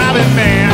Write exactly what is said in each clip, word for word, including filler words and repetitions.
driving man.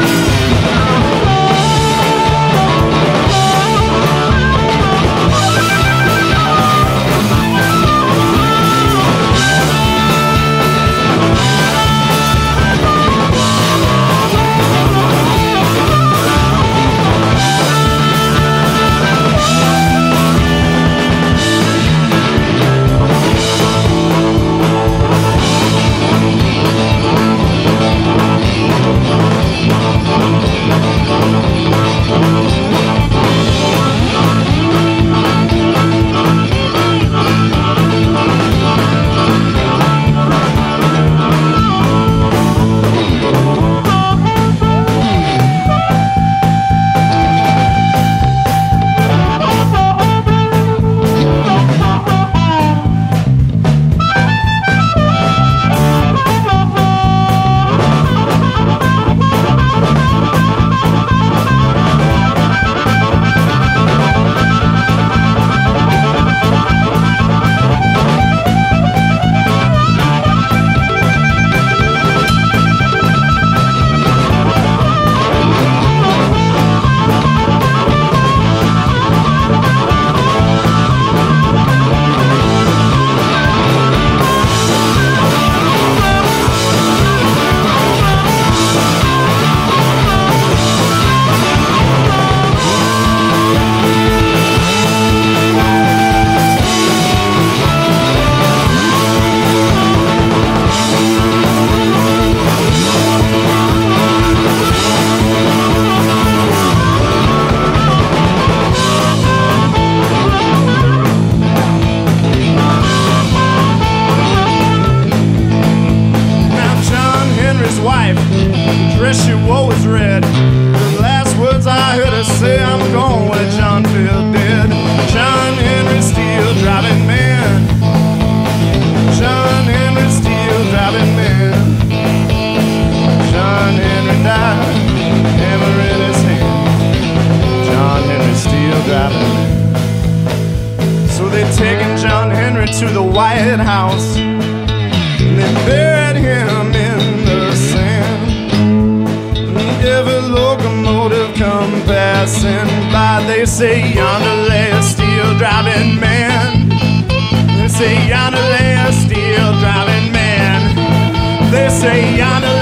Dress she wore was red. The last words I heard her say, I'm going where John fell dead. John Henry Steele, driving man. John Henry Steele, driving man. John Henry died, hammer in his hand. John Henry Steele, driving man. So they taken John Henry to the White House, and they buried him in the sand. Every locomotive come passing by, they say yonder lay a steel driving man. They say yonder lay a steel driving man. They say yonder